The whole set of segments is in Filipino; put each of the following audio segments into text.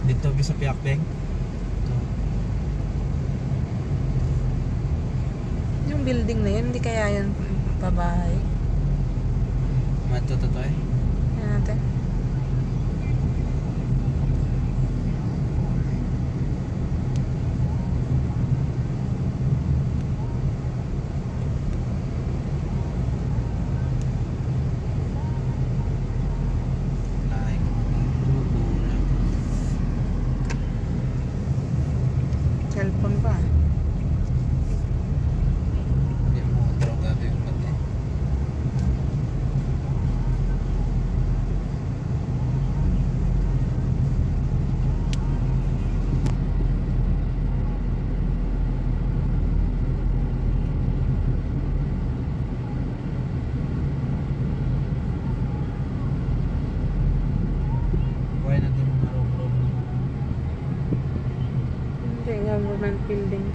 Dito sa Piakbeng. Ito. Yung building na yun, hindi kaya yun pabahay. Mato to eh. Yan natin. Cellphone pa. Hindi mo trogado yung pati. Buhay natin mga room-room. Hindi, government building.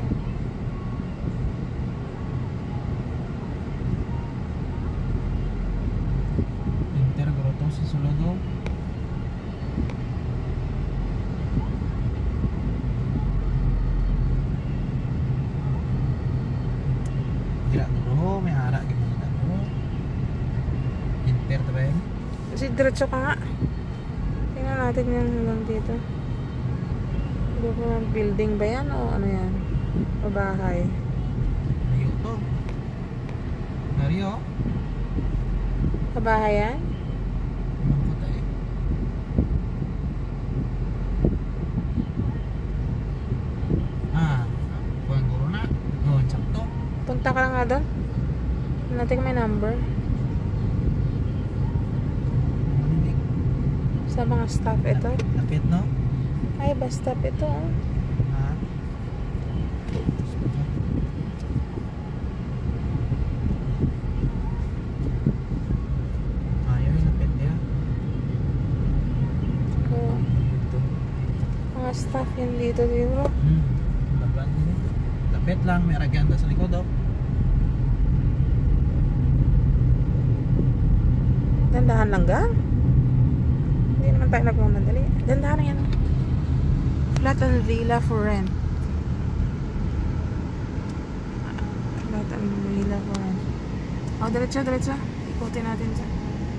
Inter Grotto sa Suludo. Kira dulu may hara gimana dulu. Inter tayo. Kasi diretso ka nga. Tingnan natin yung hanggang dito. Government building ba yan o ano yan? Pabahay. Layo to. Layo. Pabahay yan? Mampu tayo. Ah, kuang guru na. Oh, sakto. Punta ka lang nga doon. Tingnan natin kung may number. Hindi. Sa mga staff ito. Lapit no? Ay, bus stop ito. Oh. Ha? Ayaw yung lapit niya. Oh. Ito. Mga staff yan dito, dito. Laban din. Lapit lang, may raganda sa likod oh. Dandahan lang gang. Hindi naman tayo nagmamadali. Dandahan lang yan. Flat and villa for rent. Flat and villa for rent. Oh, diretso, diretso. Ikutin natin dyan.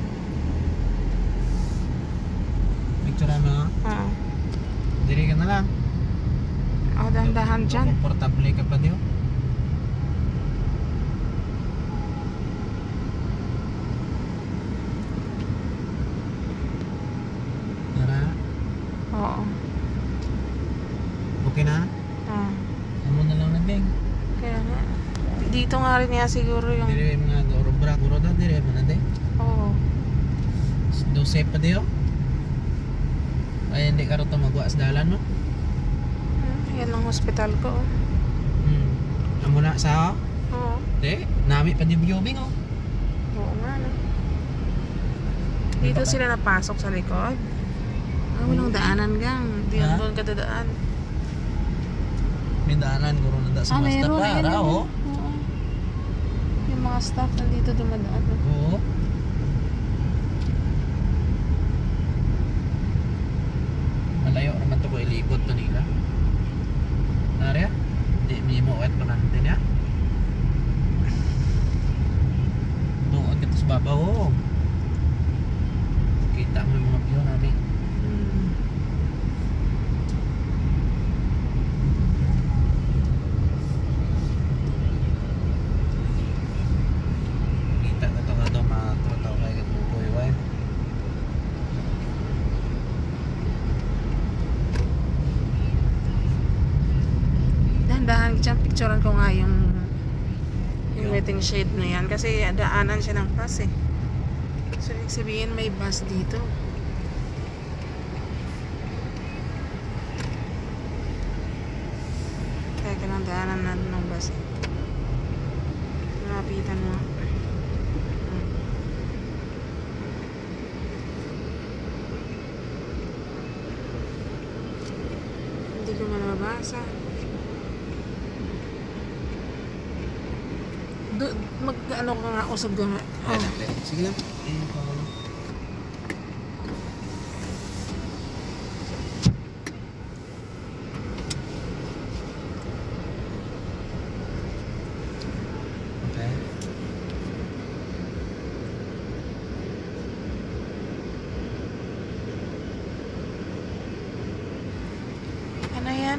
Picture mo. Oo. Diri ka na lang. Oh, dandahan dyan. Komportable ka pa diyo. Tara. Oo. Okay na? Ah. Amo na lang na ding. Kaya nga. Dito nga rin niya siguro yung... Diri mga gurubra guro da diri man na ding. Oo. Do safe pa diyo. Ay hindi ka ro to magwa sa dalan no. Yan ang hospital ko. Amo na sa Oo. de, nami pa di viewing oh. Oo nga, no? Dito sila napasok sa likod. Ah, walang daanan gang. Di Ha? doon ka dadaan. May daanan guro na da sa basta meron. Ayan, para ayan. oh. Oo. Yung mga staff nandito dumadaan. No? Oo. Malayo naman to ko ilibot to nila. Nari ah? Di mo wet pa natin ya. Doon kita sa babaw oh. Kita mo yung mga view namin. Kita na to nga daw matutaw kayo kat mo po iwan. Dahan-dahan dyan, picturean ko nga yung waiting shade na yan. Kasi daanan siya ng bus eh. So, ibig sabihin may bus dito. Kaya kailangan daanan natin ng bus eh. Malapitan mo. Hindi ko nga nababasa. Mag-ano ka nga, usog ka nga. Oh. Sige lang.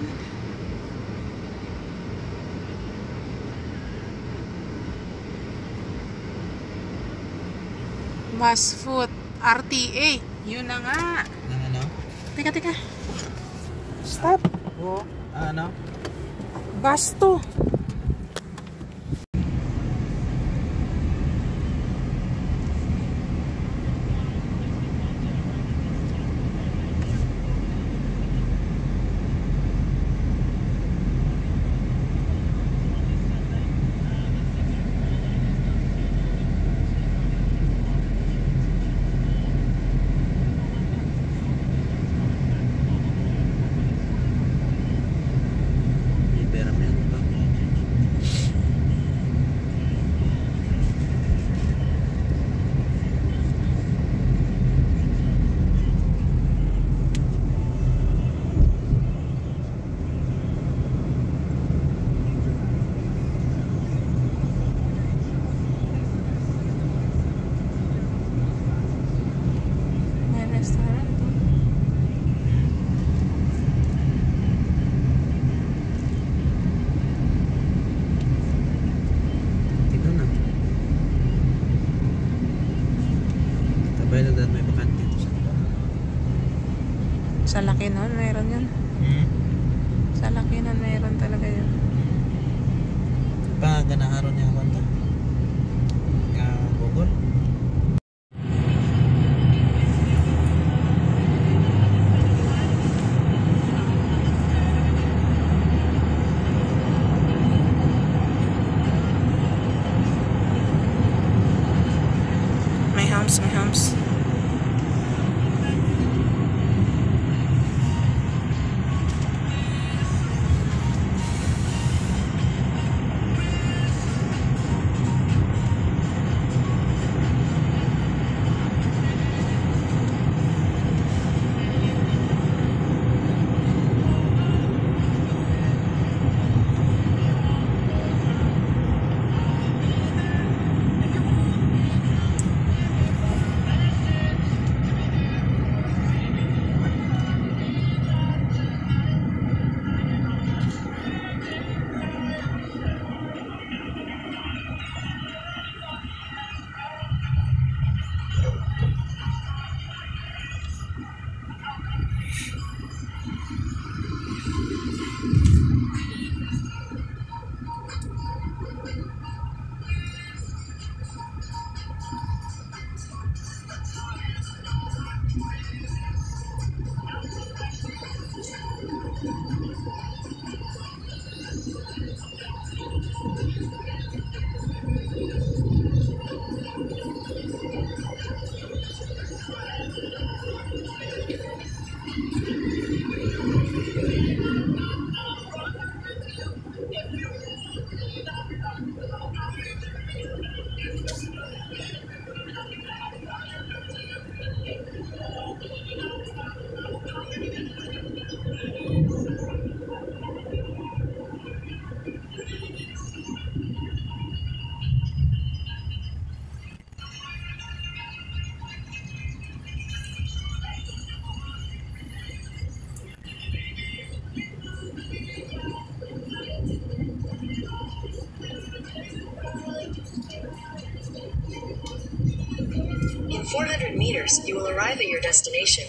yan. Basfoot RTA. Yun na nga. Ano? Teka. Stop. Oo. Ano? Basto. May pera mo yan ba? May restaurant. Tignan na. Tabay lang dahil may bakante ito sa ba? Sa laki nun, mayroon yun. Sa laki nun, mayroon talaga yun. Pa, ganaharon niya ako ito. Ka Google. May humps. In 400 meters, you will arrive at your destination.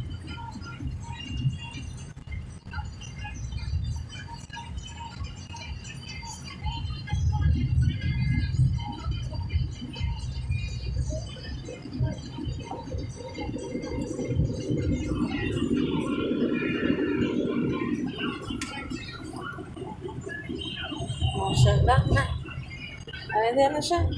Masyallah na. Ayan na siya.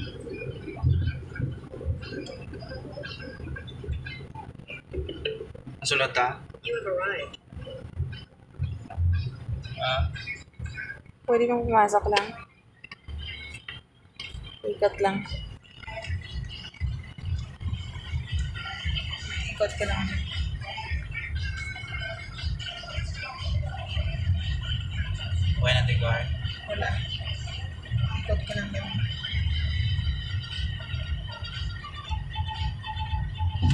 Nasulat ta? You have arrived. Pwede kang pumasok lang. Ikot lang. Ikot ka lang. Buhay natin ko ay. Wala. Ikot ka lang yan.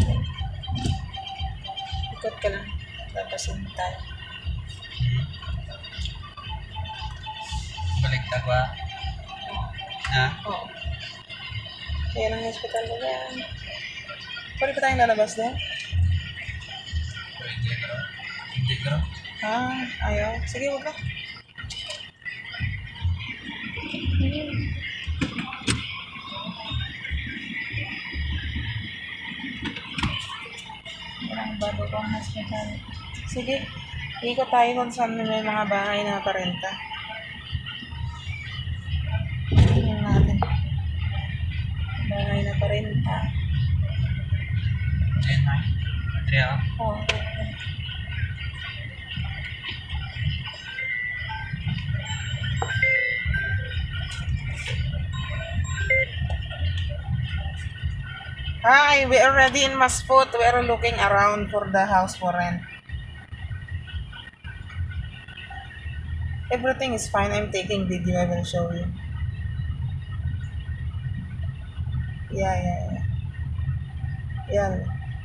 Ikot ka lang. Tapos yun tayo. Baliktad ba? Ha? Oo. Yan ang hospital na yan. Pwede pa tayong lalabas doon? Pwede bro. Hindi bro. Ayaw. Sige, wag ka. Walang bago pang hospital. Sige, ikot tayo kung saan may mga bahay na parenta. Tingnan natin. Bahay na parenta. Ayan na. Andrea. Oh, Hi, we are already in Masfut. We are looking around for the house for rent. Everything is fine. I'm taking video. I will show you. Yeah. Yeah.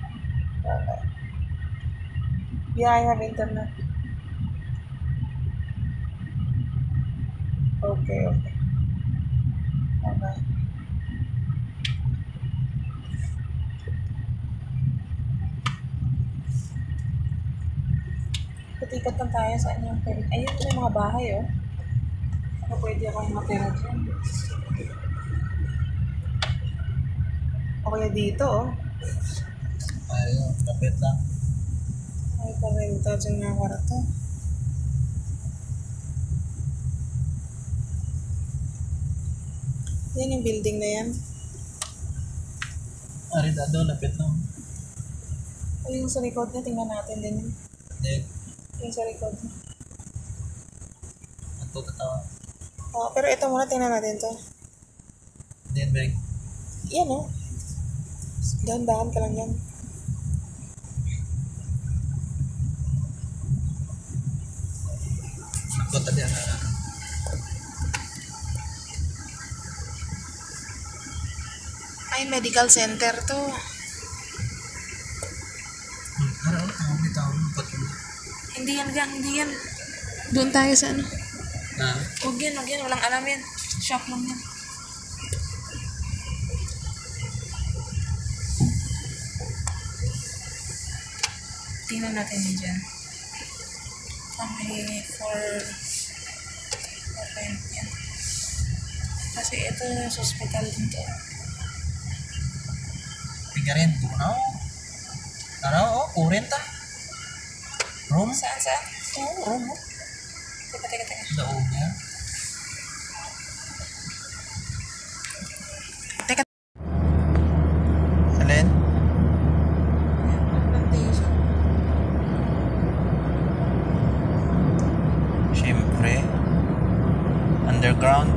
Yeah, I have internet. Okay. Okay. Ikot lang tayo sa inyong pwede. Ayun, may mga bahay, oh. Saka pwede akong matira dyan. O kaya dito, oh. Ayun, kapit lang. Ay, parenta dyan nga kwarto. Yan yung building na yan. Aridado, lapit lang. Ay, yung sa likod niya, tingnan natin din yun. Hindi. Yung sa likod niya. Ito katawa. Oh, pero ito muna, tingnan natin to. Then, bag. Yan, oh. Dahan-dahan ka lang yan. Ito tadi na. Ay, medical center to. Ano? Ang bitaw. Hindi yan. Doon tayo sa ano. Na? Huwag yan. Walang alam yan. Shop lang yan. Tingnan natin yun dyan. Okay, for rent yan. Kasi ito yung hospital din to. Pigarin. Tunaw. Taraw, oh. Kurent ah. Room? Saan? Oo, room. Teka. Daog niya. Teka. Alin? Plantation. Siyempre. Underground.